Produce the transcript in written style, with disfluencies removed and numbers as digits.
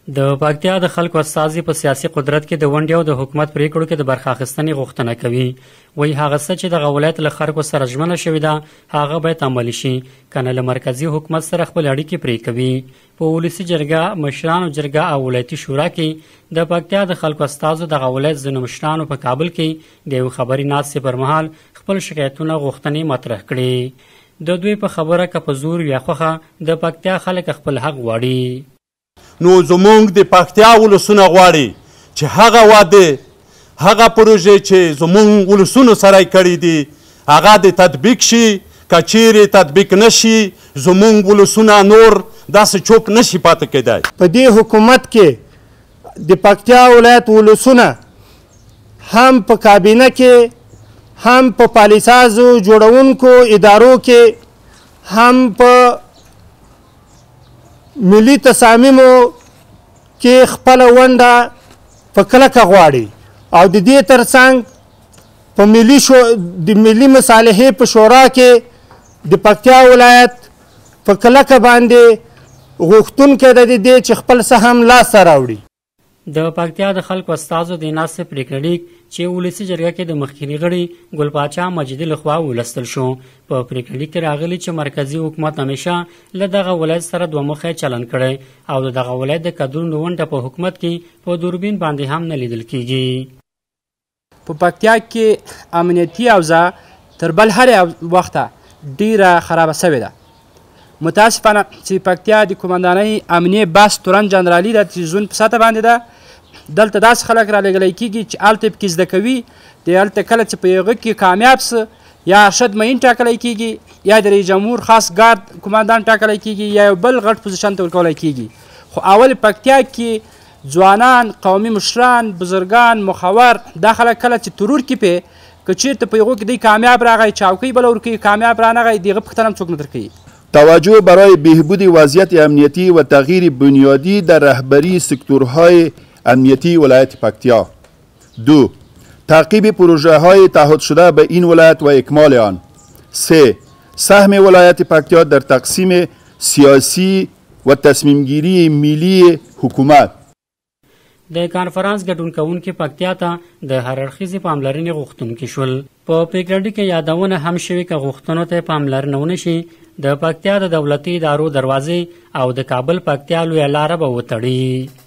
د پکتیا د خلکو استازي په سیاسي قدرت کې د ونډې او د حکومت پریکړو کې د برخه اخیستنې غوښتنه کوي. وایي هغه څه چې دغه ولایت له خلکو سره ژمنه شوې ده هغه باید عملي شي، کنه له مرکزي حکومت سره خپل اړیکې پرې کوي. په ولسي جرګه، مشرانو جرګه او ولایتي شورا کې د پکتیا د خلکو استازو دغه ولایت ځینو مشرانو په کابل کې د یو خبري ناستې پر مهال خپل شکایتونه غوښتنې مطرح کړي. د دوی په خبره که په زور یا خوښه د پکتیا خلک خپل حق غواړي. نو زمونږ د پکتیا ولسونه غواړي چې هغه واده، هغه پروژې چې زمونږ ولسونو سره یې کړي دي هغه د تطبیق شي. که چیرې تطبیق نشي زمونږ ولسونه نور داسې چوپ نشي پاتې کېدی. په دې حکومت کې د پکتیا ولایت ولسونه هم په کابینه کې، هم په پالیسازو جوړونکو ادارو کې، هم په ملي تصامیمو کې خپل ونډه په کلکه غواړي او د دې ترڅنګ په ملي مصالحې په شورا کې د پکتیا ولایت په کلکه باندې غوښتونکی د دې چې خپل سهم لاسته راوړي. د پکتیا د خلکو استازو د ناستې پریکړه لیک چې ولسي جرګه کې د مخکیني غړي ګل پاچا مجیدي لخوا ولستل شو. په پریکړه لیک کې راغلي چې مرکزي حکومت همیشه له دغه ولایت سره دوه مخی چلن کړی او د دغه ولایت د کډرونو ونډه په حکومت کې په دوربین باندې هم نه لیدل کیږي. په پکتیا کې امنیتي اوضاع تر بل هر وخته ډیره خرابه سوې ده. متاسفانه چې پکتیا د قومندانۍ امنیې بس تورن جنرالي د زون په سطح باندې ده. دلته داسې خلک رالیږلی کېږي چې هلته پکې زده کوي، د هلته کله چې په هغه کې کامیاب سه یا ارشد معین ټاکلی کېږي یا د رئیس جمهور خاص ګارد قومندان ټاکلی کېږي یا یو بل غټ پوزیشن ته ورکولی کېږي. خو اول پکتیا کې ځوانان، قومي مشران، بزرگان، مخور دا خلک کله چې ترور کې پې که چېرته په هغو کې دی کامیاب راغی چوکۍ بله ورکوي، کامیاب رانغی د هغه پوښتنه هم څوک نه درکوي. توجه برای بهبود وضعیت امنیتی و تغییر بنیادی در رهبری سکتورهای امنیتی ولایت پکتیا. 2. تعقیب پروژه های تعهد شده به این ولایت و اکمال آن. 3. سهم ولایت پکتیا در تقسیم سیاسی و تصمیم گیری ملی حکومت. د کانفرانس ګډون کوونکي پکتیا ته د هر اړخیزې پاملرنې غوښتونکي شول. په پریکړه کې یادونه هم شوې که غوښتنو ته پاملرنه ونه شي د پکتیا د دولتي ادارو دروازې او د کابل پکتیا لویه لاره به وتړي.